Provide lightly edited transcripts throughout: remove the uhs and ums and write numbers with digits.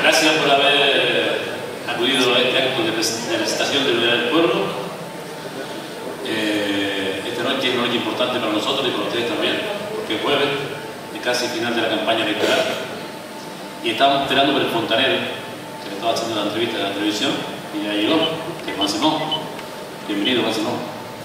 Gracias por haber acudido a este acto de presentación de la Unidad del Pueblo. Esta noche es una noche importante para nosotros y para ustedes también, porque es jueves, es casi final de la campaña electoral, y estamos esperando por el fontanero, que le estaba haciendo la entrevista en la televisión, y ya llegó, que es Juan Simón. Bienvenido, Juan Simón.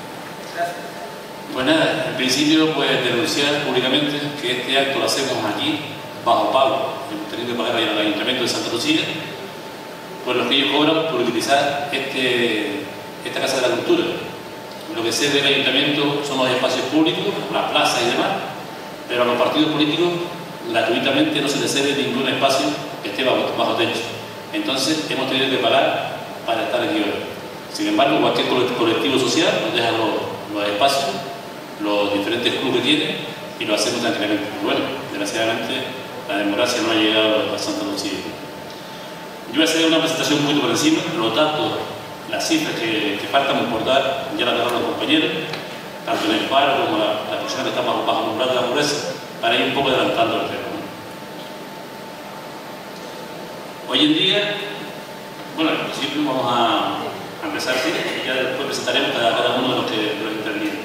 Pues nada, en principio pues denunciar públicamente que este acto lo hacemos aquí bajo pago, teniendo que pagar al Ayuntamiento de Santa Lucía por los que ellos cobran por utilizar esta Casa de la Cultura. Lo que se ve del Ayuntamiento son los espacios públicos, las plazas y demás, pero a los partidos políticos gratuitamente no se les cede ningún espacio que esté bajo techo. Entonces hemos tenido que pagar para estar aquí hoy. Sin embargo, cualquier colectivo social nos deja los espacios, los diferentes clubes que tiene, y lo hacemos tranquilamente. Pero bueno, desgraciadamente la democracia no ha llegado a Santa Lucía. Yo voy a hacer una presentación un poquito por encima, los datos, las cifras que faltan por dar, ya las dejaron los compañeros, tanto en el paro como la persona que está bajo el umbral de la pobreza, para ir un poco adelantando el tema. Hoy en día, bueno, al principio vamos a empezar así, y ya después presentaremos cada uno de los intervinientes.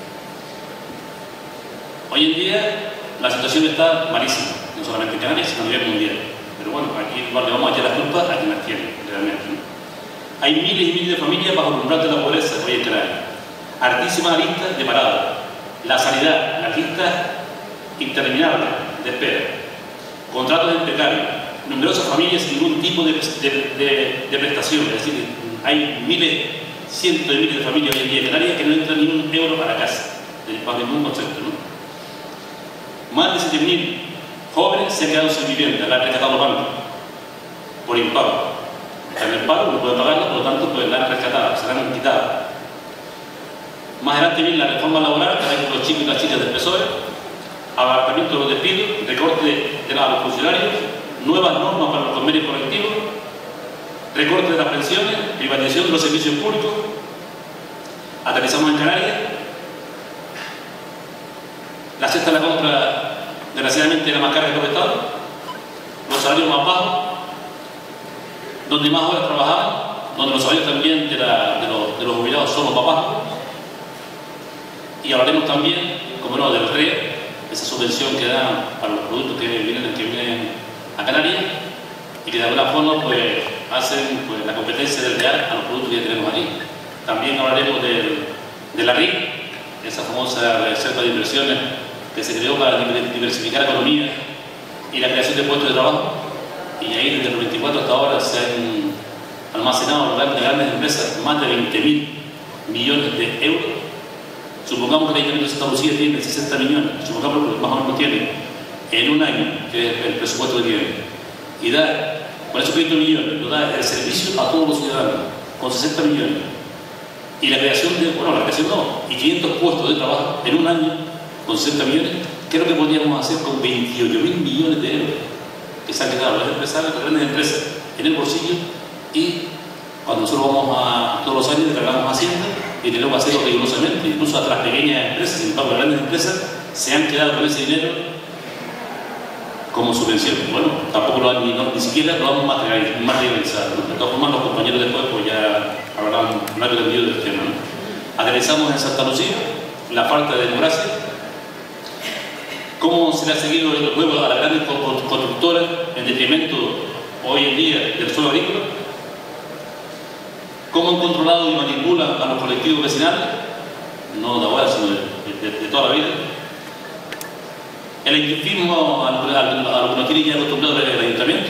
Hoy en día la situación está malísima, no solamente en Canarias, sino a nivel mundial. Pero bueno, aquí le vamos a echar las culpas a quien las tiene, realmente, ¿no? Hay miles y miles de familias bajo el umbral de la pobreza hoy en Canarias. Altísima lista de parados. La sanidad, la lista interminable de espera. Contratos en precario. Numerosas familias sin ningún tipo de prestación. Es decir, hay miles, cientos de miles de familias hoy en día en Canarias que no entran ni un euro a la casa, bajo ningún concepto, ¿no? Más de 7.000 jóvenes se han quedado sin vivienda, la han rescatado los bancos por impago. Están en el paro, no pueden pagarla, por lo tanto pues la han rescatado, se la han quitado. Más adelante viene la reforma laboral, que hay con los chicos y las chicas del PSOE, abaratamiento de los despidos, recorte de los funcionarios, nuevas normas para los convenios colectivos, recorte de las pensiones, privatización de los servicios públicos. Aterrizamos en Canarias. La cesta de la compra, desgraciadamente, era más cara que los estados, los salarios más bajos, donde más horas trabajaban, donde los salarios también de los jubilados son los más bajos. Y hablaremos también, como no, del RE, esa subvención que dan para los productos que vienen a Canarias y que de alguna forma pues, hacen pues, la competencia del real a los productos que ya tenemos aquí. También hablaremos de la RIC, esa famosa reserva de inversiones que se creó para diversificar la economía y la creación de puestos de trabajo, y ahí desde el 94 hasta ahora se han almacenado en grandes empresas más de 20.000 millones de euros. Supongamos que el Ayuntamiento de Santa Lucía tiene 60 millones, supongamos que más o menos tiene en un año, que es el presupuesto que tiene, y da, con esos 20 millones, lo da el servicio a todos los ciudadanos, con 60 millones. Y la creación de, bueno, la creación no, y 500 puestos de trabajo en un año, con 60 millones, ¿qué es lo que podríamos hacer con 28.000 millones de euros que se han quedado las empresarios, las grandes empresas, en el bolsillo? Y cuando nosotros vamos todos los años, declaramos Hacienda y tenemos que hacerlo rigurosamente, incluso hasta las pequeñas empresas, sin embargo, las grandes empresas se han quedado con ese dinero como subvención. Bueno, tampoco ni siquiera lo vamos a materializar, ¿no? De todas formas, los compañeros después pues ya hablarán más entendido del tema, ¿no? Aterrizamos en Santa Lucía, la falta de democracia, cómo se le ha seguido el juego a las grandes constructoras en detrimento hoy en día del suelo agrícola, cómo han controlado y manipulan a los colectivos vecinales, no de ahora, sino de toda la vida. El enchufismo a lo que nos tiene ya acostumbrado el Ayuntamiento,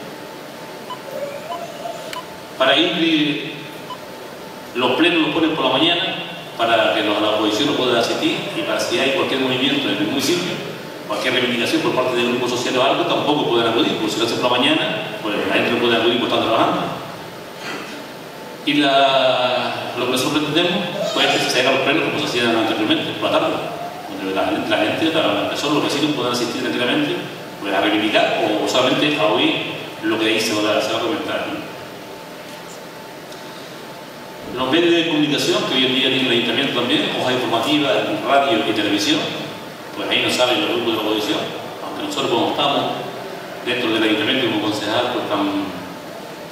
para ir los plenos los ponen por la mañana para que la oposición no pueda asistir, y para si hay cualquier movimiento en el municipio, cualquier reivindicación por parte del grupo social o algo, tampoco pueden acudir, porque si lo hacen por la mañana, pues la gente no puede acudir porque están trabajando. Y lo que nosotros pretendemos pues, es que se hagan los plenos como se hacían anteriormente, por la tarde, donde la gente, las personas, los vecinos puedan asistir tranquilamente pues, a reivindicar o solamente a oír lo que ahí se va a comentar, ¿no? Los medios de comunicación que hoy en día tiene el Ayuntamiento también, hojas informativas, radio y televisión, pues ahí no saben los grupos de la oposición, aunque nosotros como estamos dentro del Ayuntamiento como concejal, pues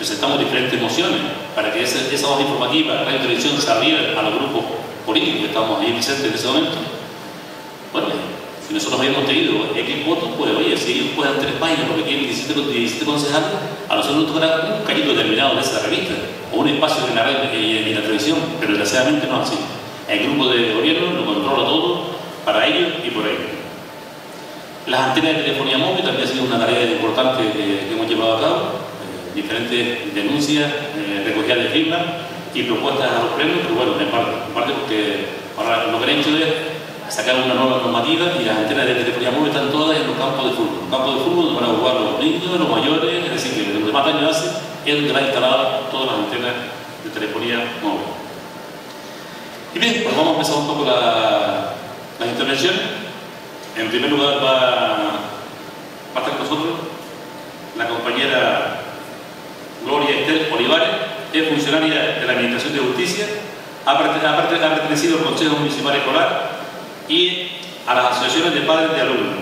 presentamos diferentes mociones para que esa voz informativa, radio y televisión, se abriera a los grupos políticos que estamos ahí presentes en ese momento. Bueno, si nosotros habíamos tenido X votos, pues oye, si ellos pueden tener páginas porque tienen 17 concejales, a nosotros nos tocará un cañito determinado de esa revista o un espacio en la radio y en la televisión, pero desgraciadamente no es así. El grupo de gobierno lo controla todo para ellos y por ellos. Las antenas de telefonía móvil también ha sido una tarea importante que hemos llevado a cabo. Diferentes denuncias, recogida de firmas y propuestas a los premios, pero bueno, en parte porque ahora lo que han hecho es sacar una nueva normativa y las antenas de telefonía móvil están todas en los campos de fútbol. Los campos de fútbol donde van a jugar los niños, los mayores, es decir, que donde más daño hace es donde van a instalar todas las antenas de telefonía móvil. Y bien, pues vamos a empezar un poco las intervenciones. En primer lugar va a estar con nosotros la compañera Gloria Esther Olivares, es funcionaria de la Administración de Justicia, ha pertenecido al Consejo Municipal Escolar y a las asociaciones de padres de alumnos.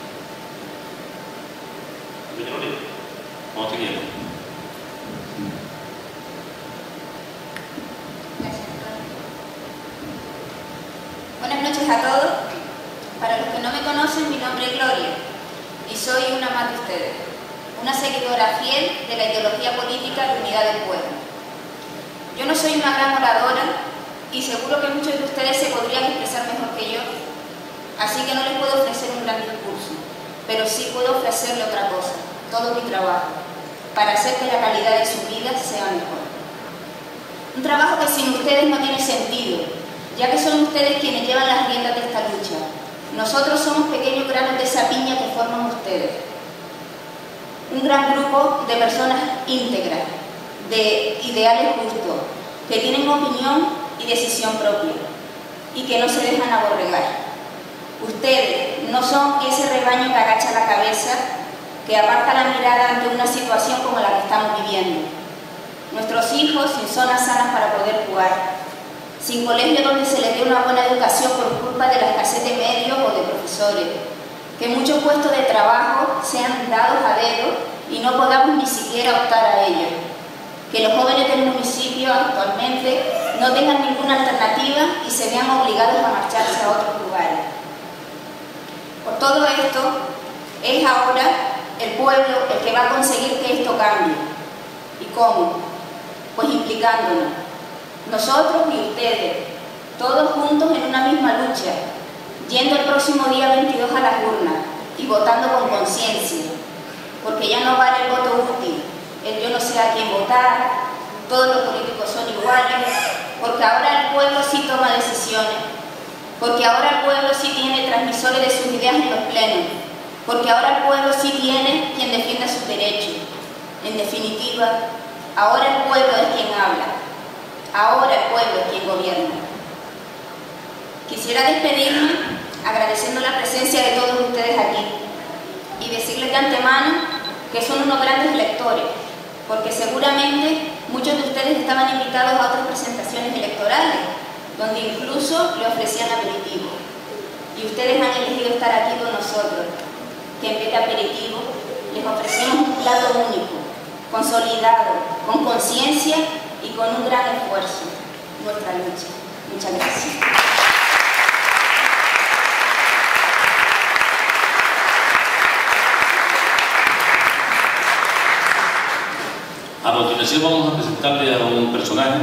¿Cómo te quieres? Buenas noches a todos. Para los que no me conocen, mi nombre es Gloria y soy una más de ustedes, una seguidora fiel de la ideología política de unidad del pueblo. Yo no soy una gran oradora y seguro que muchos de ustedes se podrían expresar mejor que yo, así que no les puedo ofrecer un gran discurso, pero sí puedo ofrecerle otra cosa, todo mi trabajo, para hacer que la calidad de su vida sea mejor. Un trabajo que sin ustedes no tiene sentido, ya que son ustedes quienes llevan las riendas de esta lucha. Nosotros somos pequeños granos de esa piña que forman ustedes. Un gran grupo de personas íntegras, de ideales justos, que tienen opinión y decisión propia y que no se dejan aborregar. Ustedes no son ese rebaño que agacha la cabeza, que aparta la mirada ante una situación como la que estamos viviendo. Nuestros hijos sin zonas sanas para poder jugar, sin colegio donde se les dé una buena educación por culpa de la escasez de medios o de profesores, que muchos puestos de trabajo sean dados a dedo y no podamos ni siquiera optar a ellos, que los jóvenes del municipio actualmente no tengan ninguna alternativa y se vean obligados a marcharse a otros lugares. Por todo esto, es ahora el pueblo el que va a conseguir que esto cambie. ¿Y cómo? Pues implicándonos. Nosotros y ustedes, todos juntos en una misma lucha, yendo el próximo día 22 a las urnas y votando con conciencia, porque ya no vale el voto útil, el yo no sé a quién votar, todos los políticos son iguales, porque ahora el pueblo sí toma decisiones, porque ahora el pueblo sí tiene transmisores de sus ideas en los plenos, porque ahora el pueblo sí tiene quien defienda sus derechos. En definitiva, ahora el pueblo es quien habla. Ahora el pueblo es quien gobierna. Quisiera despedirme agradeciendo la presencia de todos ustedes aquí y decirles de antemano que son unos grandes lectores, porque seguramente muchos de ustedes estaban invitados a otras presentaciones electorales, donde incluso le ofrecían aperitivo. Y ustedes han elegido estar aquí con nosotros, que en vez de aperitivo les ofrecemos un plato único, consolidado, con conciencia y con un gran esfuerzo, nuestra lucha. Muchas gracias. A continuación vamos a presentarle a un personaje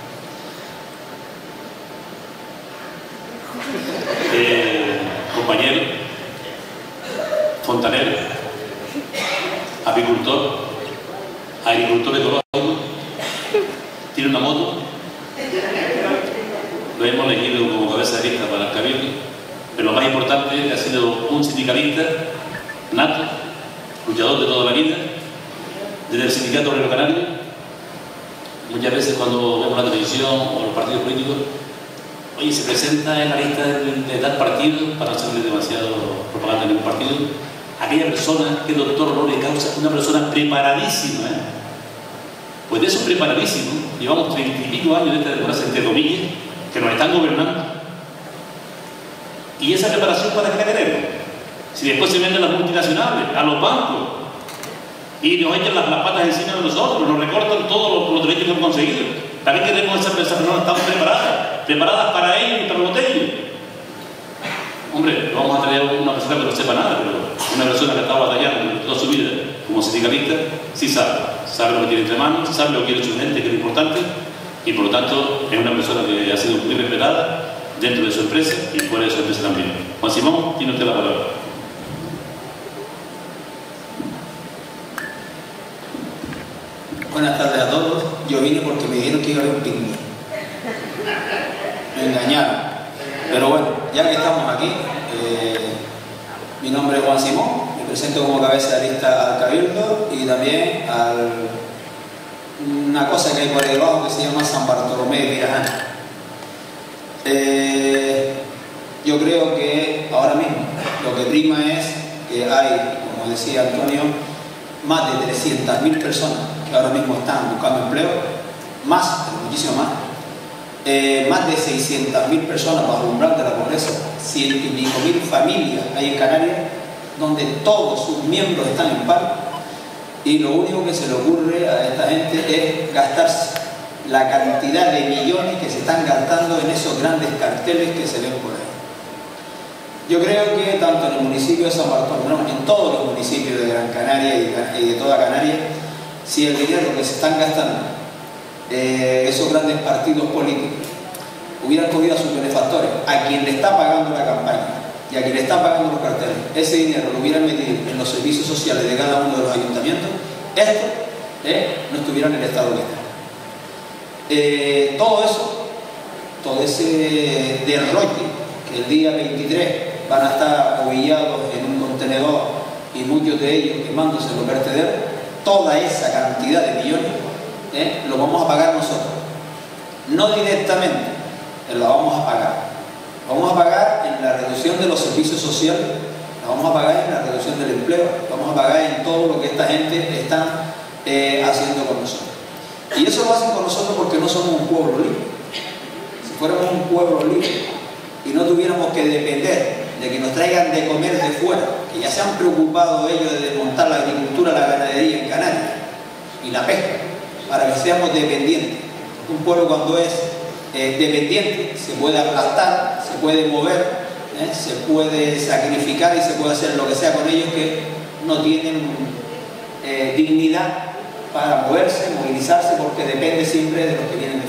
compañero, fontanero, apicultor, agricultor ecológico, tiene una moto, lo hemos elegido como cabeza de lista para el cabildo, pero lo más importante ha sido un sindicalista nato, luchador de toda la vida, desde el sindicato obrero canario. Muchas veces cuando vemos la televisión o los partidos políticos, oye, se presenta en la lista de tal partido, para no hacerle demasiado propaganda en ningún partido, aquella persona que es doctor honoris causa, una persona preparadísima, pues de esos preparadísimos, llevamos 30 y pico años de esta democracia, entre comillas, que nos están gobernando. ¿Y esa preparación para qué la queremos? Si después se venden las multinacionales, a los bancos, y nos echan las patas encima de nosotros, nos recortan todos los derechos que hemos conseguido. También queremos esas personas tan preparadas para ellos y para los de ellos. Hombre, no vamos a traer una persona que no sepa nada, pero una persona que ha estado batallando toda su vida como sindicalista, sí sabe lo que tiene entre manos, sabe lo que quiere su gente, que es lo importante, y por lo tanto es una persona que ha sido muy respetada dentro de su empresa y fuera de su empresa también. Juan Simón, tiene usted la palabra. Buenas tardes a todos. Yo vine porque me dijeron que iba a haber un picnic. Me engañaron. Pero bueno, ya que estamos aquí, mi nombre es Juan Simón, me presento como cabeza de lista al Cabildo y también a una cosa que hay por ahí abajo que se llama San Bartolomé de Pirajana. Yo creo que ahora mismo lo que prima es que hay, como decía Antonio, más de 300.000 personas que ahora mismo están buscando empleo, más, muchísimo más. Más de 600.000 personas bajo el umbral de la pobreza, 100.000 familias hay en Canarias donde todos sus miembros están en paro y lo único que se le ocurre a esta gente es gastarse la cantidad de millones que se están gastando en esos grandes carteles que se ven por ahí. Yo creo que tanto en el municipio de San Bartolomé, en todos los municipios de Gran Canaria y de toda Canarias, si el dinero que se están gastando esos grandes partidos políticos hubieran cogido a sus benefactores, a quien le está pagando la campaña y a quien le está pagando los carteles, ese dinero lo hubieran metido en los servicios sociales de cada uno de los ayuntamientos, esto no estuviera en el estado que está. Todo ese derroche que el día 23 van a estar ovillados en un contenedor y muchos de ellos quemándose en los vertederos, toda esa cantidad de millones lo vamos a pagar nosotros, no directamente, pero lo vamos a pagar. Vamos a pagar en la reducción de los servicios sociales, lo vamos a pagar en la reducción del empleo, lo vamos a pagar en todo lo que esta gente está haciendo con nosotros. Y eso lo hacen con nosotros porque no somos un pueblo libre. Si fuéramos un pueblo libre y no tuviéramos que depender de que nos traigan de comer de fuera, que ya se han preocupado ellos de desmontar la agricultura, la ganadería en Canarias y la pesca, para que seamos dependientes. Un pueblo cuando es dependiente se puede aplastar, se puede mover, se puede sacrificar y se puede hacer lo que sea con ellos que no tienen dignidad para moverse, movilizarse, porque depende siempre de los que vienen de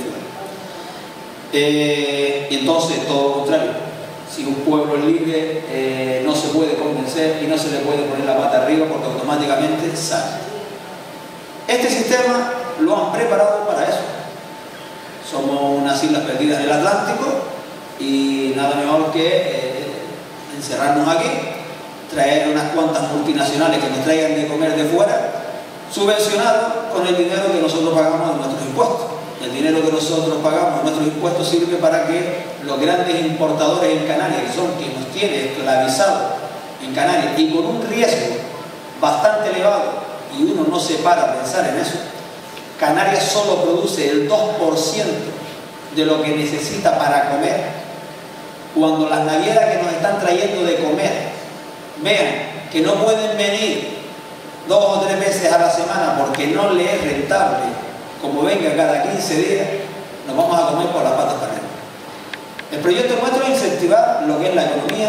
fuera. Y entonces todo lo contrario, si un pueblo es libre no se puede convencer y no se le puede poner la pata arriba porque automáticamente sale. Este sistema lo han preparado para eso. Somos unas islas perdidas en el Atlántico y nada mejor que encerrarnos aquí, traer unas cuantas multinacionales que nos traigan de comer de fuera, subvencionado con el dinero que nosotros pagamos de nuestros impuestos. El dinero que nosotros pagamos de nuestros impuestos sirve para que los grandes importadores en Canarias, que son quienes nos tienen esclavizados en Canarias y con un riesgo bastante elevado, y uno no se para a pensar en eso, Canarias solo produce el 2% de lo que necesita para comer, cuando las navieras que nos están trayendo de comer vean que no pueden venir 2 o 3 veces a la semana porque no les es rentable, como venga cada 15 días, nos vamos a comer por las patas para arriba. El proyecto nuestro es incentivar lo que es la economía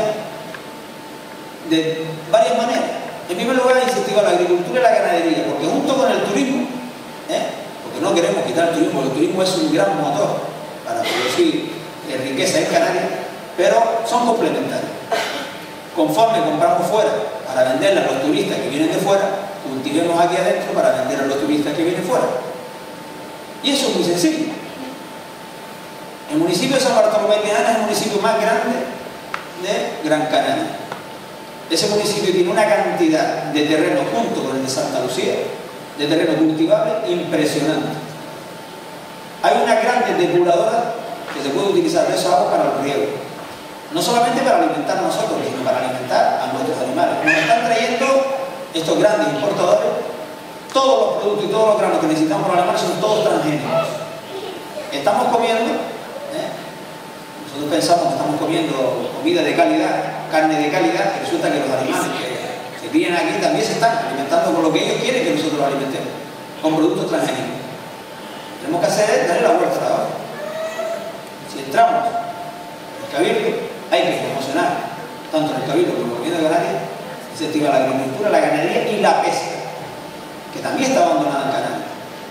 de varias maneras. En primer lugar, incentivar la agricultura y la ganadería, porque junto con el turismo, porque no queremos quitar el turismo, el turismo es un gran motor para producir riqueza en Canarias, pero son complementarios. Conforme compramos fuera para venderle a los turistas que vienen de fuera, cultivemos aquí adentro para vender a los turistas que vienen fuera. Y eso es muy sencillo. El municipio de San Bartolomé de Pirajana es el municipio más grande de Gran Canaria. Ese municipio tiene una cantidad de terreno junto con el de Santa Lucía, de terreno cultivable impresionante. Hay una grande depuradora que se puede utilizar de esa agua para el riego. No solamente para alimentar a nosotros, sino para alimentar a nuestros animales. Nos están trayendo estos grandes importadores todos los productos y todos los granos que necesitamos para los animales, son todos transgénicos. Estamos comiendo, nosotros pensamos que estamos comiendo comida de calidad, carne de calidad, y resulta que los animales que que crían aquí también se están alimentando con lo que ellos quieren que nosotros los alimentemos, con productos transgénicos. Tenemos que hacer es darle la vuelta a la hora. Si entramos en el Cabildo, hay que promocionar, tanto en el Cabildo como en el Gobierno de Canarias, incentivar la agricultura, la ganadería y la pesca, que también está abandonada en Canarias.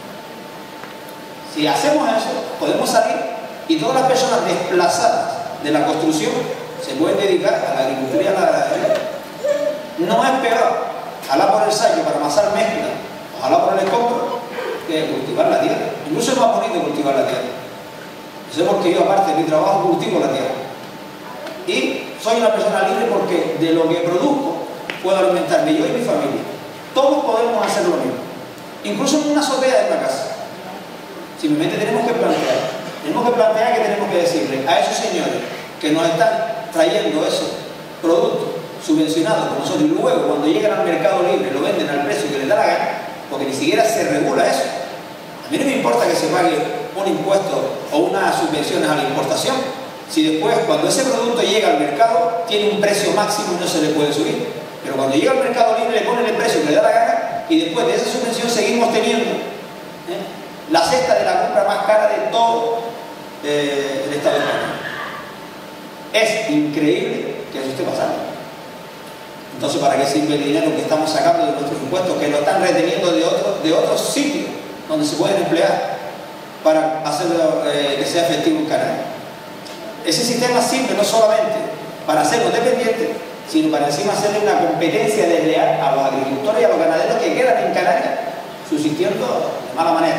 Si hacemos eso, podemos salir y todas las personas desplazadas de la construcción se pueden dedicar a la agricultura y a la ganadería. No es peor jalar por el sayo para amasar mezcla o jalar por el escombro que cultivar la tierra. Incluso es más bonito cultivar la tierra. Eso es porque yo, aparte de mi trabajo, cultivo la tierra. Y soy una persona libre porque de lo que produzco puedo alimentarme yo y mi familia. Todos podemos hacer lo mismo. Incluso en una azotea de una casa. Simplemente tenemos que plantear que tenemos que decirle a esos señores que nos están trayendo esos productos subvencionados por nosotros y luego cuando llegan al mercado libre lo venden al precio que les da la gana, porque ni siquiera se regula eso. A mí no me importa que se pague un impuesto o unas subvenciones a la importación, si después cuando ese producto llega al mercado tiene un precio máximo y no se le puede subir. Pero cuando llega al mercado libre le ponen el precio que le da la gana y después de esa subvención seguimos teniendo la cesta de la compra más cara de todo el Estado español. Es increíble que eso esté pasando. Entonces, ¿para qué sirve el dinero que estamos sacando de nuestros impuestos, que lo están reteniendo de otros sitios donde se pueden emplear para hacerlo que sea efectivo en Canarias? Ese sistema sirve no solamente para hacerlos dependientes, sino para encima hacerle una competencia desleal a los agricultores y a los ganaderos que quedan en Canarias subsistiendo de mala manera.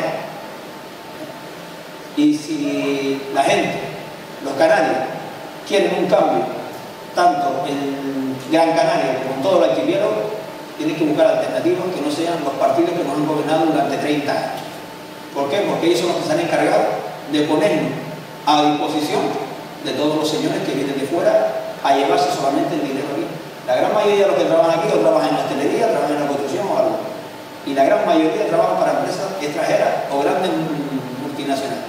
Y si la gente, los canarios, quieren un cambio, tanto en Gran Canaria como en todo el archipiélago, tienen que buscar alternativas que no sean los partidos que nos han gobernado durante 30 años. ¿Por qué? Porque ellos son los que se han encargado de ponernos a disposición de todos los señores que vienen de fuera a llevarse solamente el dinero aquí. La gran mayoría de los que trabajan aquí o trabajan en la hostelería, trabajan en la construcción o algo. Y la gran mayoría trabajan para empresas extranjeras o grandes multinacionales.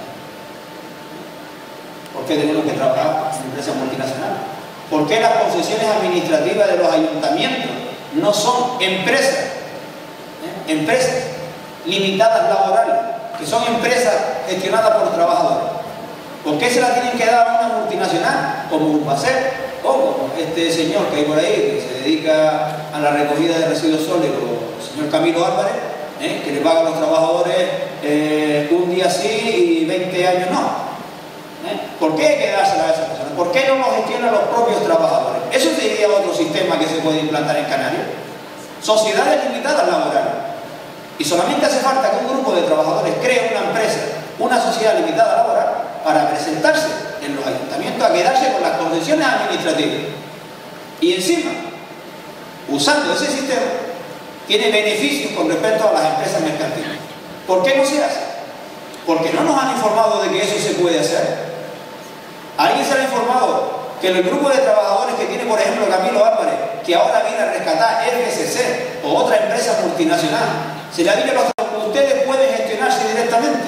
¿Por qué tenemos que trabajar en empresas multinacionales? ¿Por qué las concesiones administrativas de los ayuntamientos no son empresas? Empresas limitadas laborales, que son empresas gestionadas por trabajadores. ¿Por qué se las tienen que dar a una multinacional como Urbacer o como este señor que hay por ahí que se dedica a la recogida de residuos sólidos, el señor Camilo Álvarez, que le paga a los trabajadores un día sí y 20 años no? ¿Por qué hay que dársela a esas personas? ¿Por qué no lo gestionan los propios trabajadores? Eso sería otro sistema que se puede implantar en Canarias. Sociedades limitadas laborales. Y solamente hace falta que un grupo de trabajadores cree una empresa, una sociedad limitada laboral, para presentarse en los ayuntamientos a quedarse con las concesiones administrativas. Y encima, usando ese sistema, tiene beneficios con respecto a las empresas mercantiles. ¿Por qué no se hace? Porque no nos han informado de que eso se puede hacer. ¿Alguien se ha informado que el grupo de trabajadores que tiene, por ejemplo, Camilo Álvarez, que ahora viene a rescatar FCC o otra empresa multinacional, se le ha dicho a los trabajadores, ustedes pueden gestionarse directamente?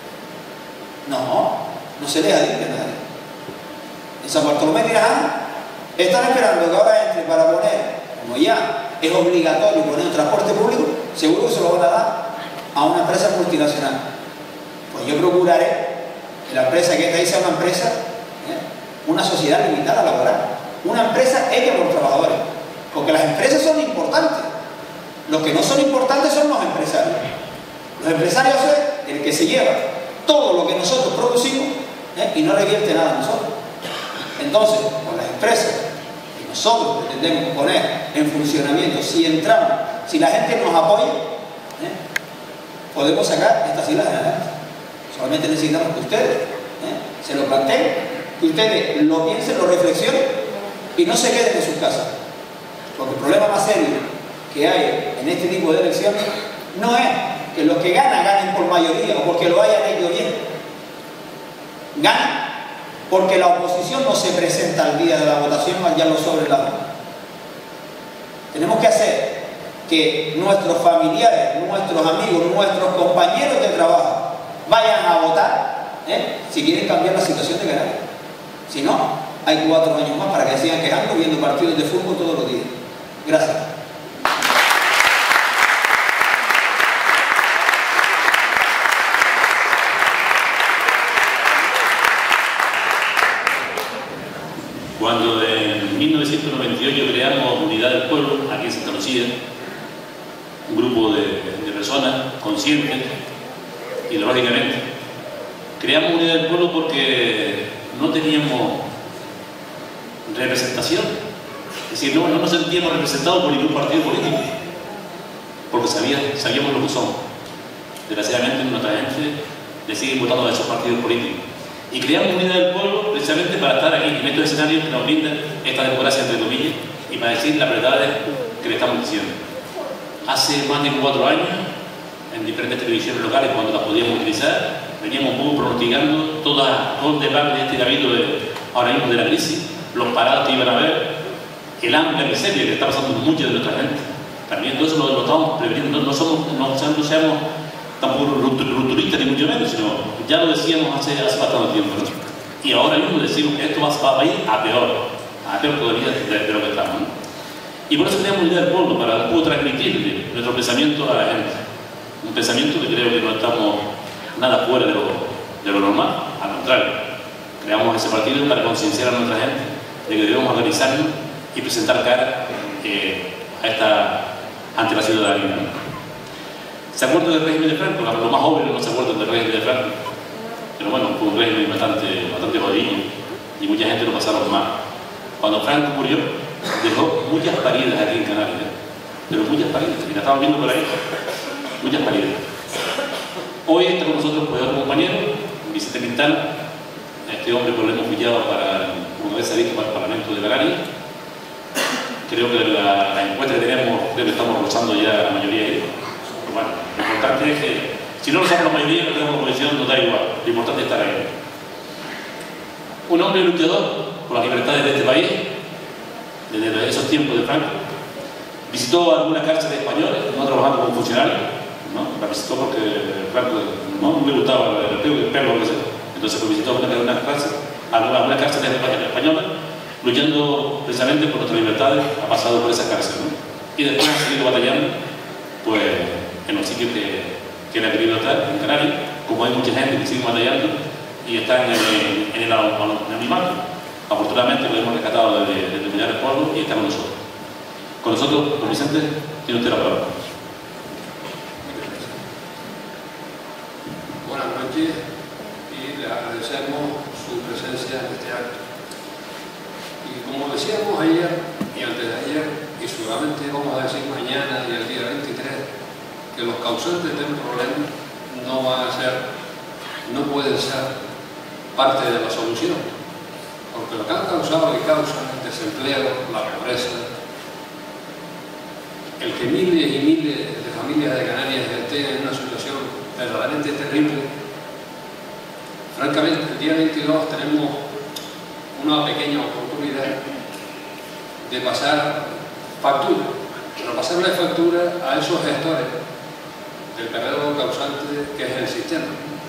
No se les ha dicho a nadie. En San Bartolomé de Tirajana están esperando que ahora entre para poner, como ya es obligatorio poner un transporte público, seguro que se lo van a dar a una empresa multinacional. Pues yo procuraré que la empresa que está ahí sea una empresa, una sociedad limitada laboral, una empresa hecha por trabajadores, porque las empresas son importantes. Los que no son importantes son los empresarios. Los empresarios es el que se lleva todo lo que nosotros producimos y no revierte nada a nosotros. Entonces, con las empresas que nosotros pretendemos poner en funcionamiento, si entramos, si la gente nos apoya, podemos sacar estas islas adelante. Solamente necesitamos que ustedes se lo planteen, que ustedes lo piensen, lo reflexionen y no se queden en sus casas. Porque el problema más serio que hay en este tipo de elecciones no es que los que ganen por mayoría o porque lo hayan hecho bien. Ganan porque la oposición no se presenta al día de la votación ya lo sobre la mano. Tenemos que hacer que nuestros familiares, nuestros amigos, nuestros compañeros de trabajo vayan a votar si quieren cambiar la situación de Canarias. Si no, hay 4 años más para que sigan quejando viendo partidos de fútbol todos los días. Gracias. Unidad del Pueblo, aquí en Santa Lucía, un grupo de personas conscientes, ideológicamente. Creamos Unidad del Pueblo porque no teníamos representación, es decir, no nos sentíamos representados por ningún partido político, porque sabíamos lo que somos. Desgraciadamente nuestra gente le sigue votando a esos partidos políticos. Y creamos Unidad del Pueblo precisamente para estar aquí, en estos escenarios que nos brinda esta democracia entre comillas, y para decir las verdades que le estamos diciendo. Hace más de 4 años, en diferentes televisiones locales, cuando las podíamos utilizar, veníamos un poco pronosticando todo el debate de este cabildo ahora mismo de la crisis, los parados que iban a haber, el hambre, la miseria que está pasando mucha de nuestra gente. También todo eso lo estamos preveniendo, no seamos tampoco rupturistas ni mucho menos, sino ya lo decíamos hace bastante tiempo, ¿no? Y ahora mismo decimos que esto va a ir a peor todavía de lo que estamos, ¿no? Y por eso creamos Unidad del Pueblo, para un poco transmitirle nuestro pensamiento a la gente. Un pensamiento que creo que no estamos nada fuera de lo normal, al contrario. Creamos ese partido para concienciar a nuestra gente de que debemos organizarnos y presentar cara ante la ciudadanía, ¿no? ¿Se acuerdan del régimen de Franco? Los más jóvenes no se acuerdan del régimen de Franco. Pero bueno, fue un régimen bastante jodido y mucha gente lo pasaron mal. Cuando Franco murió, dejó muchas paridas aquí en Canarias, pero muchas paridas, y la estamos viendo por ahí, muchas paridas. Hoy está con nosotros pues, otro compañero, Vicente Quintana. Este hombre pues, lo hemos pillado una vez salido para el Parlamento de Canarias. Creo que la encuesta que tenemos, creo que estamos rozando ya la mayoría ahí. Pero bueno, lo importante es que si no lo sabemos la mayoría, no tenemos oposición, nos da igual. Lo importante es estar ahí. Un hombre luchador por las libertades de este país, desde esos tiempos de Franco. Visitó algunas cárceles españolas, no trabajando como funcionario, ¿no? La visitó porque Franco no le gustaba el pelo, que sea. Entonces pues, visitó algunas cárceles españolas, luchando precisamente por nuestras libertades, ha pasado por esas cárceles, ¿no? Y después ha seguido batallando pues, en los sitios que él ha querido estar, en Canarias, como hay mucha gente que sigue batallando y están en el anonimato. Afortunadamente lo hemos rescatado desde Unidad del Pueblo y está con nosotros. Con nosotros, don Vicente, tiene usted la palabra. Buenas noches y le agradecemos su presencia en este acto. Y como decíamos ayer y antes de ayer, y seguramente vamos a decir mañana y el día 23, que los causantes del problema no pueden ser parte de la solución, porque lo que han causado y causan el desempleo, la pobreza, el que miles y miles de familias de Canarias estén en una situación verdaderamente terrible. Francamente, el día 22 tenemos una pequeña oportunidad de pasar factura, pero pasarle factura a esos gestores del verdadero causante que es el sistema.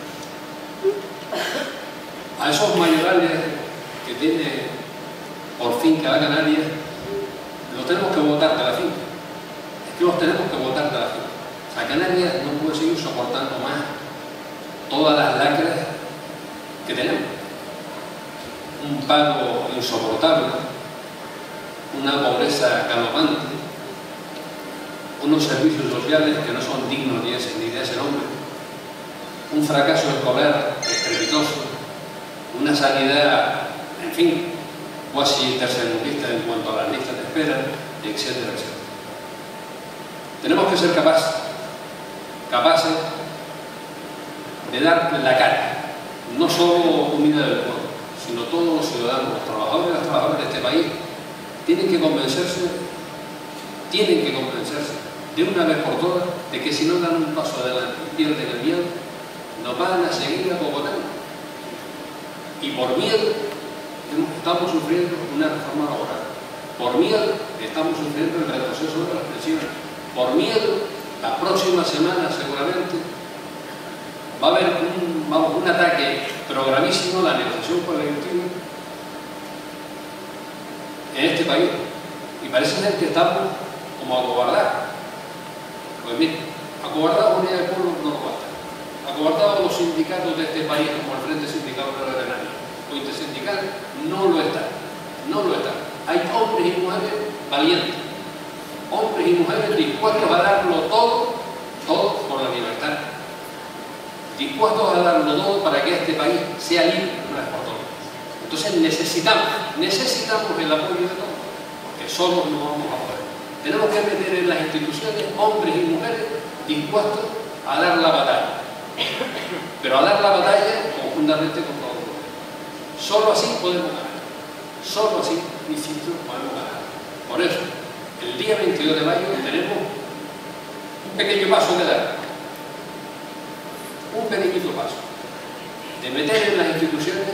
A esos mayorales que tiene por finca la Canaria, los tenemos que botar de la finca. Es que los tenemos que botar de la finca. La Canaria no puede seguir soportando más todas las lacras que tenemos. Un pago insoportable, una pobreza galopante, unos servicios sociales que no son dignos ni de ese nombre, un fracaso escolar estrepitoso, una sanidad, en fin, cuasi tercermundista en cuanto a las listas de espera, etcétera, etcétera. Tenemos que ser capaces de dar la cara, no solo Unidad del Pueblo, sino todos los ciudadanos, los trabajadores y las trabajadoras de este país, tienen que convencerse de una vez por todas de que si no dan un paso adelante y pierden el miedo, nos van a seguir acogotando. Y por miedo estamos sufriendo una reforma laboral. Por miedo estamos sufriendo el retroceso de las pensiones. Por miedo, la próxima semana seguramente va a haber un ataque, pero gravísimo, a la negociación colectiva en este país. Y parece ser que estamos como acobardados. Pues bien, acobardados Unidad del Pueblo no lo va a estar. Acobardados los sindicatos de este país, como el Frente Sindical de la Canaria, o intersindical, no lo está. Hay hombres y mujeres valientes, hombres y mujeres dispuestos a darlo todo, todo por la libertad, dispuestos a darlo todo para que este país sea libre una vez por todas. Entonces necesitamos el apoyo de todos, porque solos no vamos a poder. Tenemos que meter en las instituciones hombres y mujeres dispuestos a dar la batalla, pero a dar la batalla conjuntamente con todos los gobiernos. Solo así podemos ganar, solo así, insisto, podemos ganar. Por eso, el día 22 de mayo tenemos un pequeño paso que dar, un pequeñito paso, de meter en las instituciones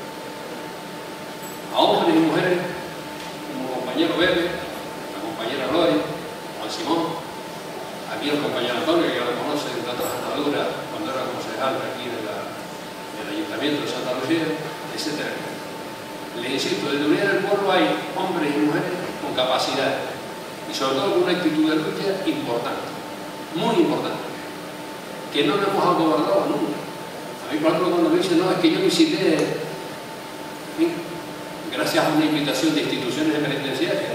a hombres y mujeres como compañero Bebe, la compañera Gloria, Juan Simón, aquí el compañero Antonio, que ya lo conoce de otras andaduras cuando era concejal aquí del Ayuntamiento de Santa Lucía, etc. Les insisto, desde Unidad del Pueblo hay hombres y mujeres con capacidad y sobre todo con una actitud de lucha importante, muy importante, que no nos hemos acobardado nunca. A mí, por ejemplo, cuando me dicen, no, es que yo visité, en fin, gracias a una invitación de instituciones penitenciarias,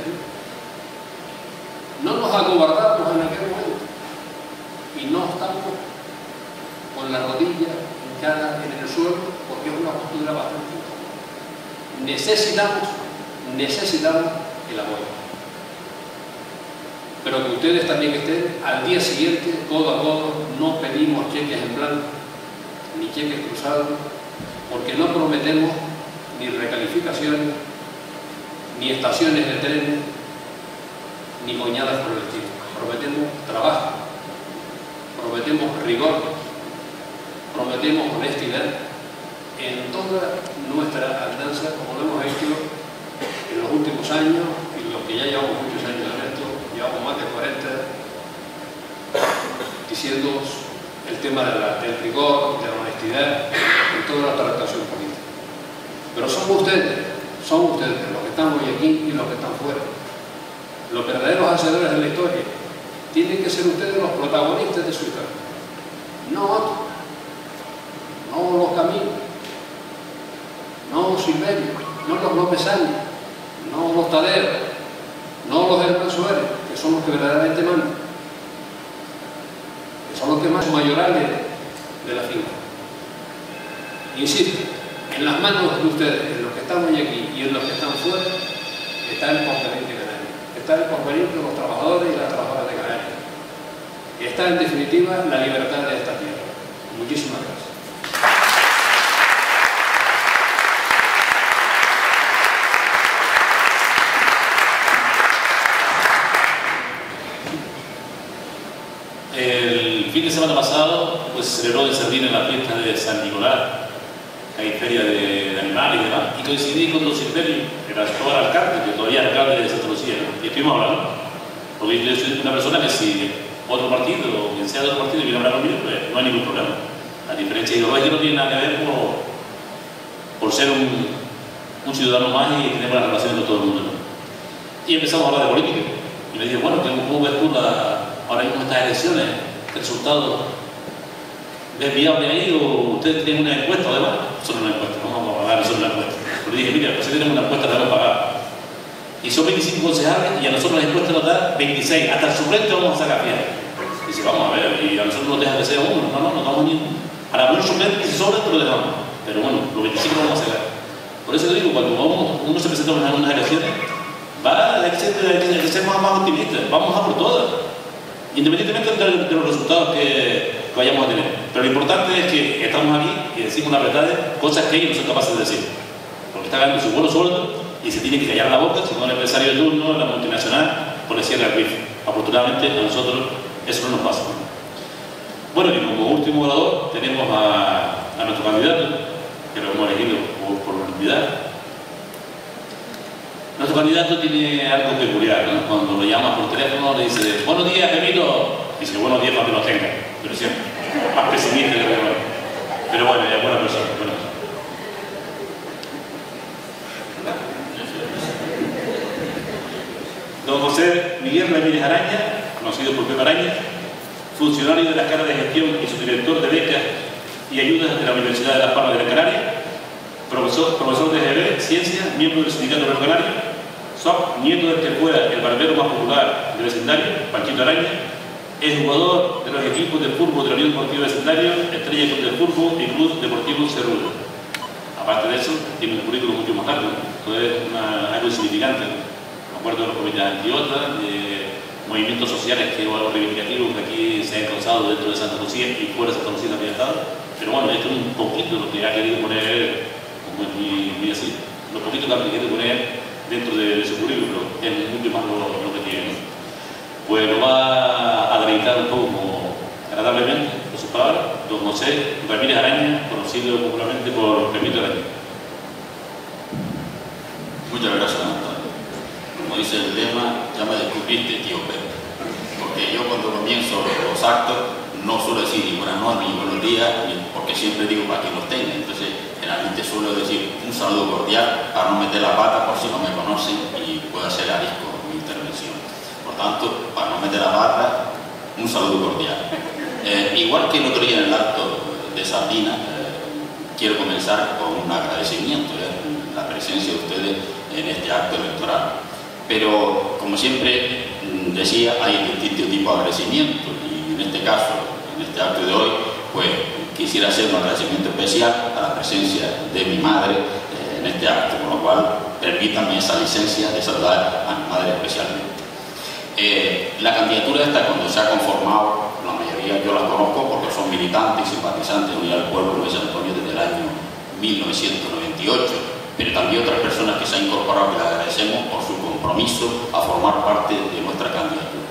no nos acobardamos en aquel momento y no estamos con la rodilla hincada en el suelo porque es una postura bastante incómoda. Necesitamos el apoyo, pero que ustedes también estén al día siguiente codo a codo. No pedimos cheques en blanco ni cheques cruzados, porque no prometemos ni recalificaciones, ni estaciones de trenes, ni coñadas por el estilo. Prometemos trabajo, prometemos rigor, prometemos honestidad en toda nuestra andanza, como lo hemos hecho en los últimos años y los que ya llevamos muchos años en esto, llevamos más de 40, diciendo el tema del rigor, de la honestidad en toda la tratación política. Pero son ustedes los que están hoy aquí y los que están fuera. Los verdaderos hacedores de la historia tienen que ser ustedes los protagonistas de su historia, no otros, no los Caminos, no los Silverio, no los López Áñez, no los Tadeo, no los Hernán Suárez, que son los que verdaderamente mandan, que son los que más mayorales de la finca. Insisto, en las manos de ustedes, en los que están hoy aquí y en los que están fuera, está el porvenir de Canarias, está el porvenir de los trabajadores y las trabajadoras de Canarias, y está en definitiva la libertad de esta tierra. Muchísimas gracias. El fin de semana pasado pues, se celebró en Sardina la fiesta de San Nicolás. Hay feria de animales y demás, y coincidí con don Silverio, que era actual alcalde, que todavía es alcalde de Santa Lucía, ¿no? Y estuvimos hablando, porque yo soy una persona que si otro partido, o quien sea de otro partido, viene a hablar conmigo, pues no hay ningún problema. La diferencia ideológica no tiene nada que ver por ser un ciudadano más y tener buenas relaciones con todo el mundo, ¿no? Y empezamos a hablar de política, y me dijo, bueno, ¿cómo ves tú ahora mismo estas elecciones? ¿Qué resultado es viable ahí o ustedes tienen una encuesta además? Solo una encuesta, no vamos a pagar solo una encuesta. Pero dije, mira, pues si tenemos una encuesta la vamos a pagar. Y son 25 concejales y a nosotros la encuesta nos da 26, hasta el suplente vamos a sacar fiel. Dice, vamos a ver, y a nosotros nos deja que sea uno, no damos ni uno. A la buena suplente que se sobra, te lo dejamos. Pero bueno, los 25 vamos a sacar. Por eso te digo, cuando uno se presenta en unas elecciones, hay que ser más optimistas, vamos a por todas, independientemente de los resultados que vayamos a tener. Pero lo importante es que estamos aquí y decimos la verdad, cosas que ellos no son capaces de decir, porque está ganando su buenos sueldos y se tiene que callar la boca, si no el empresario de turno, la multinacional, por decir el RIF. Afortunadamente a nosotros eso no nos pasa. Bueno, y como último orador tenemos a nuestro candidato, que lo hemos elegido por unanimidad. Nuestro candidato tiene algo peculiar, ¿no? Cuando lo llamas por teléfono le dice, buenos días, Pepito. Dice, buenos días para que los tenga, pero siempre, más pesimista que lo que no. Pero bueno, es buena persona. Bueno. Don José Miguel Ramírez Araña, conocido por Pepe Araña, funcionario de la Escala de Gestión y subdirector de becas y ayudas de la Universidad de Las Palmas de Gran Canaria, profesor de GB, Ciencia, miembro del Sindicato de Gran Canaria, Soc, nieto del que fuera el barbero más popular del vecindario, Panchito Araña, es jugador de los equipos de fútbol de la Unión Deportiva Vecindario, Estrella Club de Fútbol y Club Deportivo Cerrudo. Aparte de eso, tiene un currículum mucho más largo, entonces algo insignificante. Me acuerdo de los comités anti-OTA, de movimientos sociales que o reivindicativos que aquí se han causado dentro de Santa Lucía y fuera de Santa Lucía también ha estado. Pero bueno, esto es un poquito lo que ha querido poner, como es muy así, lo poquito que ha querido poner dentro de su currículum, es mucho más lo que tiene. Pues lo va a deleitar un poco agradablemente por sus palabras, don José Ramírez Araña, conocido popularmente por Pepito Araña. Muchas gracias, Antonio. Como dice el lema, ya me descubriste, tío Pepe. Porque yo cuando comienzo los actos no suelo decir ni buenas noches ni buenos días, porque siempre digo para quien los tenga. Entonces, generalmente suelo decir un saludo cordial para no meter la pata por si no me conocen y pueda ser arisco mi intervención. Por tanto, para no meter la pata, un saludo cordial. Igual que el otro día en el acto de Sardina, quiero comenzar con un agradecimiento la presencia de ustedes en este acto electoral. Pero, como siempre decía, hay distintos tipos de agradecimiento y en este caso, en este acto de hoy, pues quisiera hacer un agradecimiento especial a la presencia de mi madre en este acto, con lo cual permítanme esa licencia de saludar a mi madre especialmente. La candidatura esta, cuando se ha conformado, la mayoría yo la conozco porque son militantes y simpatizantes de Unidad del Pueblo de San Antonio desde el año 1998, pero también otras personas que se han incorporado, que le agradecemos por su compromiso a formar parte de nuestra candidatura.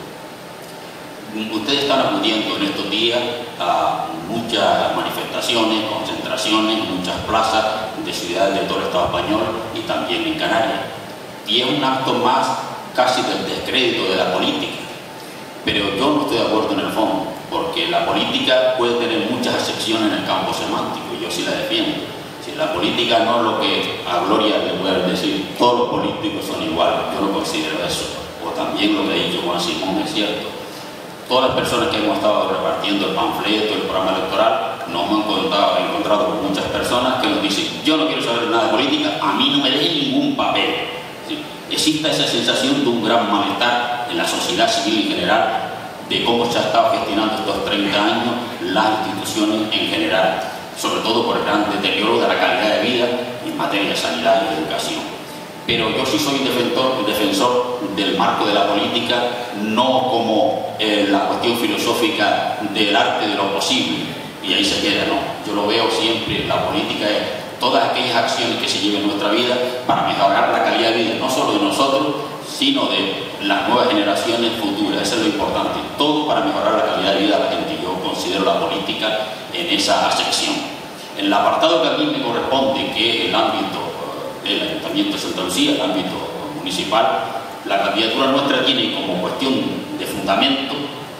Ustedes están acudiendo en estos días a muchas manifestaciones, concentraciones, muchas plazas de ciudades de todo el Estado español y también en Canarias. Y es un acto más casi del descrédito de la política. Pero yo no estoy de acuerdo en el fondo, porque la política puede tener muchas acepciones en el campo semántico, y yo sí la defiendo. Si la política no es lo que a Gloria le pueden decir, todos los políticos son iguales, yo no considero eso. O también lo que ha dicho Juan Simón es cierto. Todas las personas que hemos estado repartiendo el panfleto, el programa electoral, nos hemos encontrado con muchas personas que nos dicen, yo no quiero saber nada de política, a mí no me den ningún papel. ¿Sí? Existe esa sensación de un gran malestar en la sociedad civil en general, de cómo se ha estado gestionando estos 30 años las instituciones en general, sobre todo por el gran deterioro de la calidad de vida en materia de sanidad y educación. Pero yo sí soy defensor del marco de la política, no como la cuestión filosófica del arte de lo posible, y ahí se queda, no. Yo lo veo siempre, la política es todas aquellas acciones que se lleven en nuestra vida para mejorar la calidad de vida, no solo de nosotros, sino de las nuevas generaciones futuras. Eso es lo importante, todo para mejorar la calidad de vida de la gente. Yo considero la política en esa sección. En el apartado que a mí me corresponde, que es el ámbito del Ayuntamiento de Santa Lucía, el ámbito municipal, la candidatura nuestra tiene como cuestión de fundamento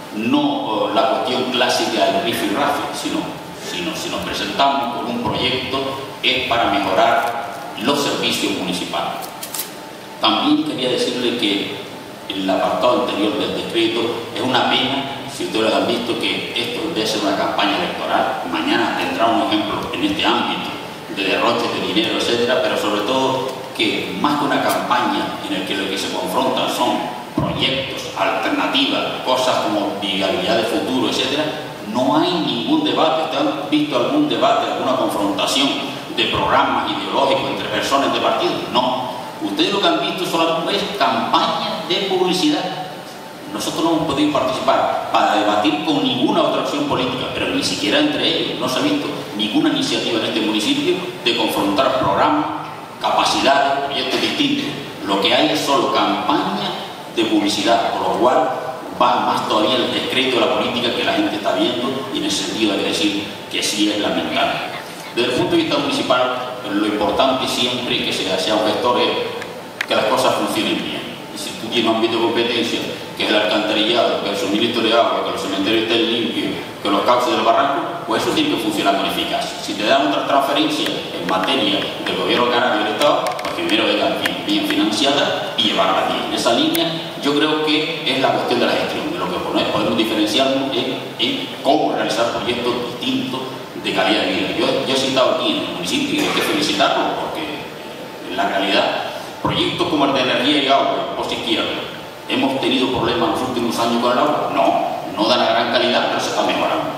no la cuestión clásica del rifirrafe, sino si nos presentamos con un proyecto es para mejorar los servicios municipales. También quería decirle que el apartado anterior del decreto es una pena, si ustedes han visto, que esto debe ser una campaña electoral. Mañana tendrá un ejemplo en este ámbito de derroches de dinero, etcétera, pero sobre todo que más que una campaña en la que lo que se confrontan son proyectos, alternativas, cosas como viabilidad de futuro, etcétera, no hay ningún debate. ¿Ustedes han visto algún debate, alguna confrontación de programas ideológicos entre personas de partidos? No. Ustedes lo que han visto solamente es campañas de publicidad. Nosotros no hemos podido participar para debatir con ninguna otra opción política, pero ni siquiera entre ellos. No se ha visto ninguna iniciativa en este municipio de confrontar programas, capacidades, proyectos distintos. Lo que hay es solo campaña de publicidad, por lo cual va más todavía el descrédito de la política que la gente está viendo, y en ese sentido hay que decir que sí es lamentable. Desde el punto de vista municipal, lo importante siempre que sea un gestor es que las cosas funcionen bien. Y si tú tienes un ámbito de competencia, que es el alcantarillado, que el suministro de agua, que los cementerios estén limpios, que los cauces del barranco, pues eso tiene que funcionar con eficacia. Si te dan otras transferencias en materia del gobierno canario y del Estado, pues primero vengan bien financiadas y llevarlas bien. En esa línea yo creo que es la cuestión de la gestión. De lo que podemos diferenciarnos en cómo realizar proyectos distintos de calidad de vida. Yo he citado aquí en el municipio y hay que felicitarlo porque en la realidad Proyectos como el de energía y agua, post izquierda. ¿Hemos tenido problemas en los últimos años con el agua? No da la gran calidad, pero se está mejorando.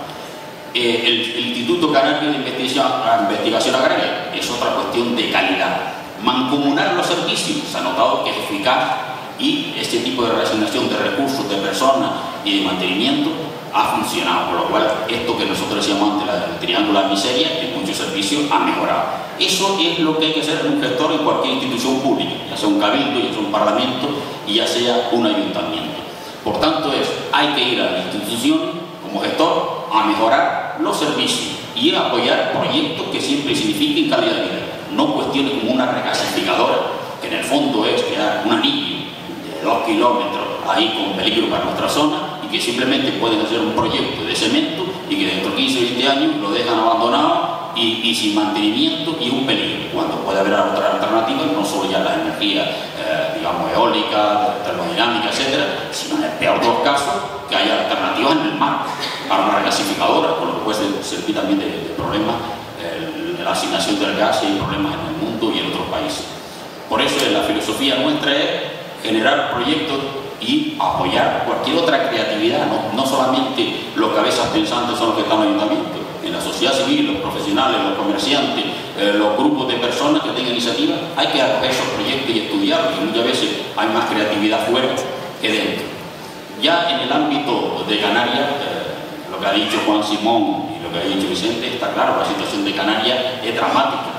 El Instituto Canario de Investigación Agraria es otra cuestión de calidad. Mancomunar los servicios, se ha notado que es eficaz, y este tipo de reasignación de recursos, de personas y de mantenimiento ha funcionado, por lo cual esto que nosotros decíamos antes, el triángulo de la miseria, en muchos servicios ha mejorado. Eso es lo que hay que hacer en un gestor en cualquier institución pública, ya sea un cabildo, ya sea un parlamento y ya sea un ayuntamiento. Por tanto, hay que ir a la institución como gestor a mejorar los servicios y a apoyar proyectos que siempre signifiquen calidad de vida, no cuestiones como una regasificadora, que en el fondo es crear un anillo de 2 kilómetros ahí con peligro para nuestra zona, y que simplemente pueden hacer un proyecto de cemento y que dentro de 15 o 20 años lo dejan abandonado y sin mantenimiento, y un peligro, cuando puede haber otras alternativas, no solo ya las energías digamos eólicas, termodinámicas, etcétera, sino en el peor de los casos que haya alternativas en el mar para una regasificadora, por lo que puede servir también de problema de la asignación del gas, y hay problemas en el mundo y en otros países. Por eso la filosofía nuestra es generar proyectos y apoyar cualquier otra creatividad, no solamente los cabezas pensantes son los que están en el ayuntamiento. En la sociedad civil, los profesionales, los comerciantes, los grupos de personas que tengan iniciativas, hay que acoger esos proyectos y estudiarlos, y muchas veces hay más creatividad fuera que dentro. Ya en el ámbito de Canarias, lo que ha dicho Juan Simón y lo que ha dicho Vicente, está claro, la situación de Canarias es dramática.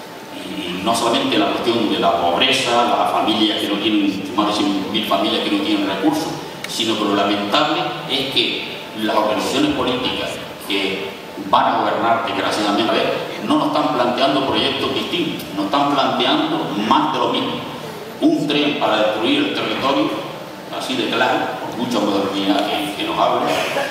Y no solamente la cuestión de la pobreza, las familias que no tienen, más de 100.000 familias que no tienen recursos, sino que lo lamentable es que las organizaciones políticas que van a gobernar, desgraciadamente, no nos están planteando proyectos distintos, nos están planteando más de lo mismo. Un tren para destruir el territorio, así de claro, por mucha modernidad que nos habla,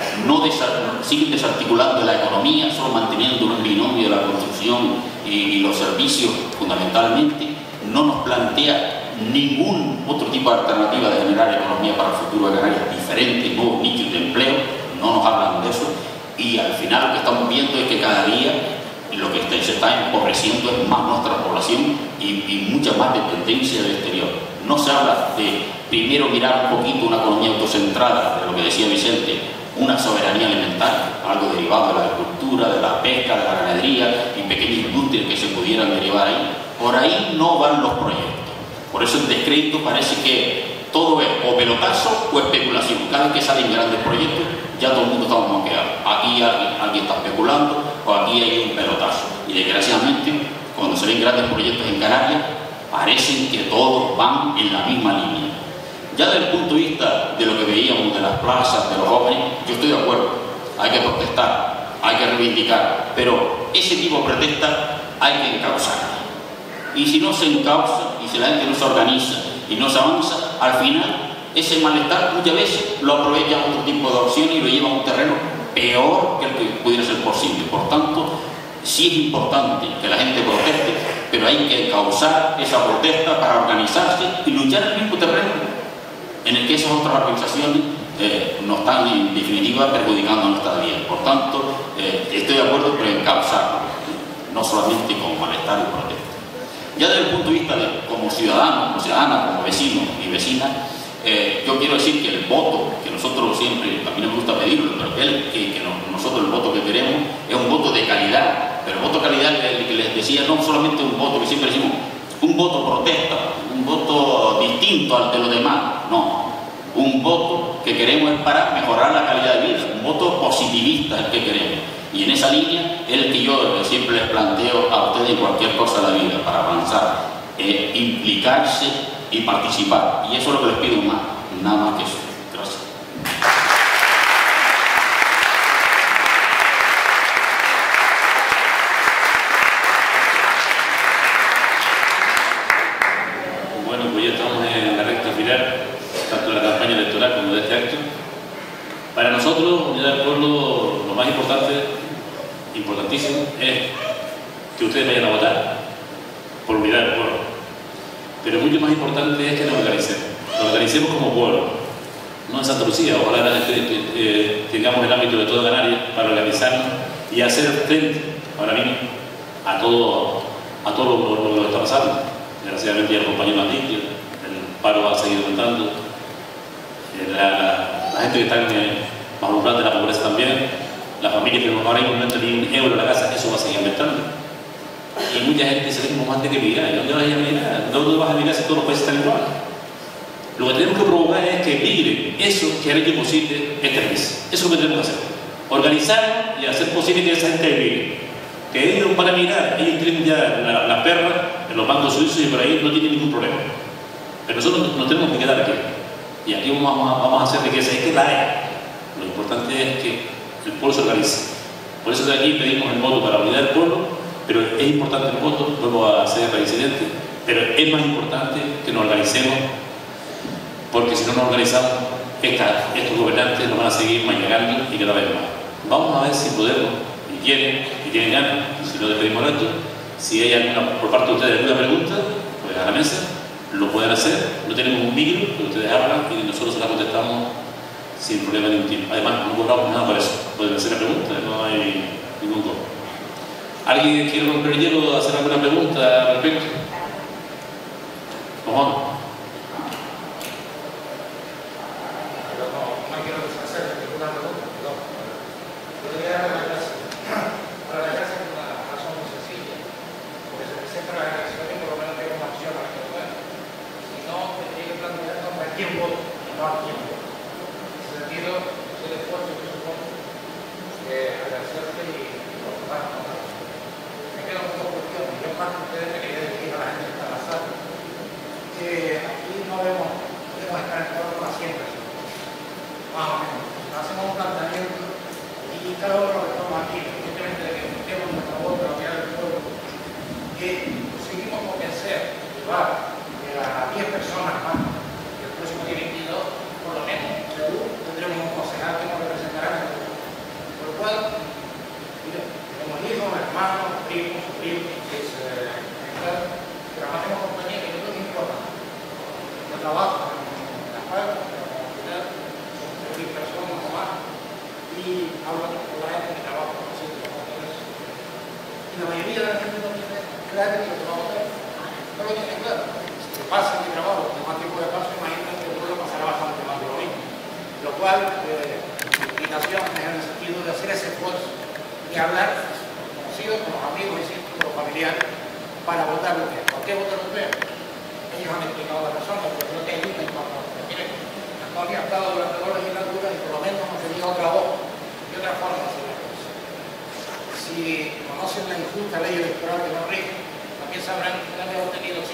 siguen desarticulando la economía, solo manteniendo un binomio de la construcción y los servicios fundamentalmente. No nos plantea ningún otro tipo de alternativa de generar economía para el futuro de Canarias, diferentes, nuevos nichos de empleo, no nos hablan de eso. Y al final lo que estamos viendo es que cada día lo que se está empobreciendo es más nuestra población y mucha más dependencia del exterior. No se habla de primero mirar un poquito una economía autocentrada, de lo que decía Vicente, una soberanía alimentaria, algo derivado de la agricultura, de la pesca, de la ganadería y pequeñas industrias que se pudieran derivar ahí. Por ahí no van los proyectos. Por eso el descrédito parece que todo es o pelotazo o especulación. Cada vez que salen grandes proyectos, ya todo el mundo está moqueado. Aquí alguien está especulando, o aquí hay un pelotazo. Y desgraciadamente, cuando se ven grandes proyectos en Canarias, parecen que todos van en la misma línea. Ya desde el punto de vista de lo que veíamos de las plazas, de los jóvenes, yo estoy de acuerdo. Hay que protestar, hay que reivindicar, pero ese tipo de protesta hay que encauzarla. Y si no se encauza, y si la gente no se organiza y no se avanza, al final ese malestar muchas veces lo aprovecha otro tipo de opción y lo lleva a un terreno peor que el que pudiera ser posible. Por tanto, sí es importante que la gente proteste, pero hay que causar esa protesta para organizarse y luchar en el mismo terreno en el que esas otras organizaciones nos están en definitiva perjudicando nuestra vida. Por tanto, estoy de acuerdo, pero en causarlo, no solamente con malestar y protesta. Ya desde el punto de vista como ciudadanos, como ciudadanas, como vecinos y vecinas, yo quiero decir que el voto, que nosotros siempre, a mí no me gusta pedirlo, pero nosotros el voto que queremos es un voto de calidad. Pero el voto de calidad que les decía, no solamente un voto que siempre decimos, un voto protesta, un voto distinto al de los demás, no. Un voto que queremos es para mejorar la calidad de vida, un voto positivista es el que queremos. Y en esa línea es el que yo siempre les planteo a ustedes en cualquier cosa de la vida, para avanzar, implicarse y participar. Y eso es lo que les pido más, nada más que eso. Gracias. Bueno, pues ya estamos en la recta final, tanto de la campaña electoral como de este acto. Para nosotros, Unidad del Pueblo, lo más importantísimo, es que ustedes vayan a votar por Unidad del Pueblo. Pero mucho más importante es que nos organicemos como pueblo, no en Santa Lucía. Ojalá tengamos el ámbito de toda Canarias para organizarnos y hacer frente ahora mismo a todo lo que está pasando. desgraciadamente ya los compañeros han dicho, el paro va a seguir aumentando, la gente que está más umbral de la pobreza también, las familias que ahora mismo no entran ni un euro en la casa, eso va a seguir aumentando. Y mucha gente dice, tenemos más de que migrar. ¿Y dónde vas a migrar? ¿Dónde vas a migrar si todos los países están igual? Lo que tenemos que provocar es que migren eso que ha hecho posible esta crisis. Eso es lo que tenemos que hacer. Organizarnos y hacer posible que esa gente migre. Que ellos van a migrar, ellos tienen ya la perra en los bancos suizos y por ahí no tienen ningún problema. Pero nosotros nos tenemos que quedar aquí. Y aquí vamos a hacer riqueza. Es que la hay. Lo importante es que el pueblo se organice. Por eso de aquí pedimos el voto para unidad del pueblo. Pero es importante el voto, vuelvo a ser reincidente, pero es más importante que nos organicemos, porque si no nos organizamos, estos gobernantes nos van a seguir manejando y cada vez más. Vamos a ver si podemos, y tienen ganas, si no despedimos esto, si hay alguna, por parte de ustedes, alguna pregunta, pues a la mesa, lo pueden hacer, no tenemos un micro, que ustedes hablan y nosotros se la contestamos sin problema ningún. Además, no cobramos nada por eso, pueden hacer la pregunta, no hay ningún cobro. ¿Alguien quiere romper el hielo o hacer alguna pregunta al respecto? ¿Cómo? No quiero deshacer ninguna pregunta, perdón. Yo quería dar una clase. Para la clase es una razón muy sencilla. Porque se presenta la generación y por lo menos tengo una opción para que lo pueda. Si no, tendría que plantear a quién voto y no a quién voto. En ese sentido, es el esfuerzo que supongo agradecerte y por favor. Me quedan muchas cuestiones. Yo más que ustedes me quería decir a la gente que está en la sala que aquí no podemos estar en torno a 100 personas. Más o menos. Hacemos un planteamiento y cada uno que estamos aquí, independientemente de que metemos nuestra voz para mirar el pueblo, que conseguimos convencer, llevar a 10 personas más, que el próximo día 22, por lo menos, seguro, tendremos un concejal que nos representará en el pueblo. Por lo cual, mira, tenemos hijos, hermanos, primos, sobrinos, pero además tenemos compañía que yo creo que es importante. Yo trabajo en la escuela, en la comunidad, son 3.000 personas o más, y hablo con la gente que trabaja con nosotros, y la mayoría de la gente no tiene claro que lo que va a hacer. No lo tiene claro. Si pasa en mi trabajo, con más tiempo de paso, imagínate que el pueblo pasará bastante más de lo mismo. Lo cual, mi invitación es en el sentido de hacer ese esfuerzo y hablar conocidos, con los amigos y con los familiares para votar lo que es. ¿Por qué votar lo que es? Ellos han explicado la razón, porque creo que hay una importancia. Miren, Antonio ha estado durante 2 legislaturas y por lo menos nos tenía otra voz y otra forma de hacer las cosas. Si conocen la injusta ley electoral que nos rige, también sabrán que no hemos tenido 5%.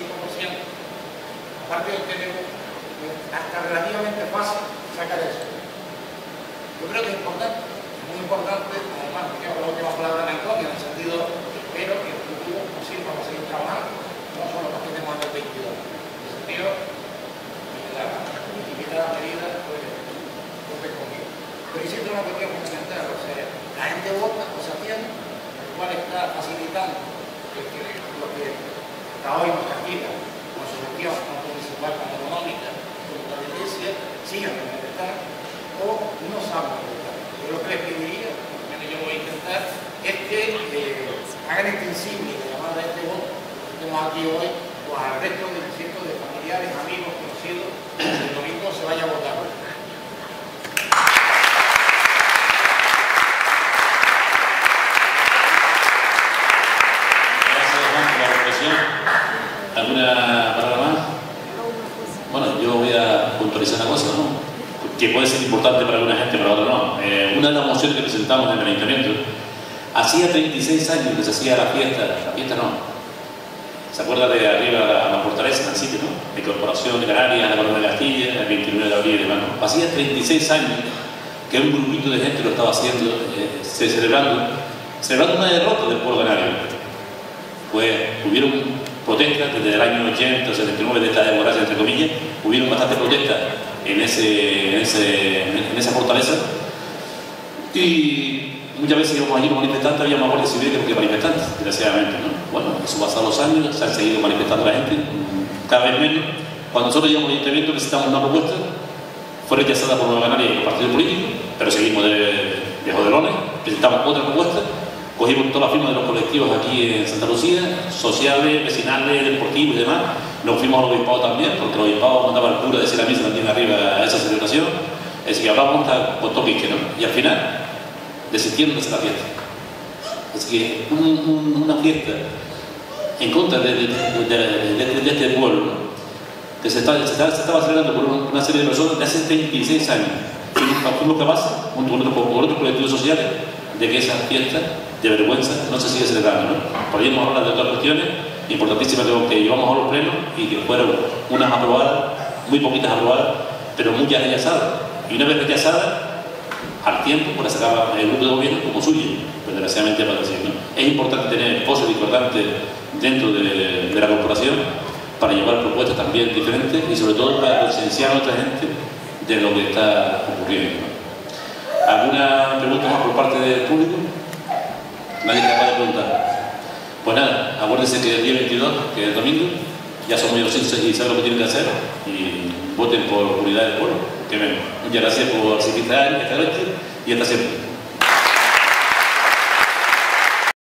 Aparte del TNU, hasta relativamente fácil sacar eso. Yo creo que es importante, muy importante, además, me quedo con la última palabra de Antonio, en el sentido que espero que el futuro nos sirva para seguir trabajando, no solo para que tenemos el 22. En ese sentido, la limitada medida fue conmigo. Pero hiciste una cuestión fundamental, o sea, la gente vota o se atiende, el cual está facilitando lo que hasta hoy nos castiga con su gestión, tanto municipal como económica, como la iglesia, sigan en el Estado o no saben el Estado. Yo lo que les pediría, bueno, yo voy a intentar, es que hagan extensible la llamada de este voto que tenemos aquí hoy, o al resto de cientos de familiares, amigos, conocidos, que el domingo se vaya a votar. ¿Alguna palabra más? Bueno, yo voy a puntualizar una cosa, ¿no? Que puede ser importante para alguna gente, para otra no. Una de las mociones que presentamos en el Ayuntamiento, hacía 36 años que se hacía la fiesta no. ¿Se acuerda de arriba a la fortaleza, en el sitio, no? De Corporación de Canarias, la Corona de Castilla, el 29 de abril y demás. Hacía 36 años que un grupito de gente lo estaba haciendo, celebrando una derrota del pueblo canario. Pues hubieron protestas desde el año 80 o 79 de esta democracia, entre comillas, hubieron bastantes protestas en esa fortaleza y muchas veces íbamos allí los manifestantes, había más guardias civiles que manifestantes, desgraciadamente, ¿no? Bueno, eso pasado los años, se han seguido manifestando la gente, cada vez menos. Cuando nosotros llegamos al Ayuntamiento presentamos una propuesta, fue rechazada por Nueva Canaria y los partidos políticos, pero seguimos de joderones, presentamos otra propuesta Cogimos todas las firmas de los colectivos aquí en Santa Lucía, sociales, vecinales, deportivos y demás. Nos fuimos al obispado también, porque el obispado mandaba al cura a decir la misa también arriba a esa celebración. Es decir, que hablamos con topique, ¿no? Y al final desistieron de hacer la fiesta. Así que una fiesta en contra de este pueblo, ¿no? Que se estaba celebrando por una serie de personas de hace 36 años. Fuimos capaces, junto con otros colectivos sociales, de que esa fiesta de vergüenza no se sigue celebrando, ¿no? Podríamos hablar de otras cuestiones importantísimas que llevamos a los plenos y que fueron unas aprobadas, muy poquitas aprobadas, pero muchas rechazadas. Y una vez rechazadas, al tiempo, pues la sacaba el grupo de gobierno como suyo, pues desgraciadamente para decir, ¿no? Es importante tener voces discordantes dentro de la corporación para llevar propuestas también diferentes y sobre todo para concienciar a otra gente de lo que está ocurriendo, ¿no? ¿Alguna pregunta más por parte del público? Nadie capaz de preguntar. Pues nada, acuérdense que el día 22, que es el domingo, ya son medio cientos y saben lo que tienen que hacer y voten por unidad del pueblo. Que ven. Muchas gracias por asistir esta noche y hasta siempre.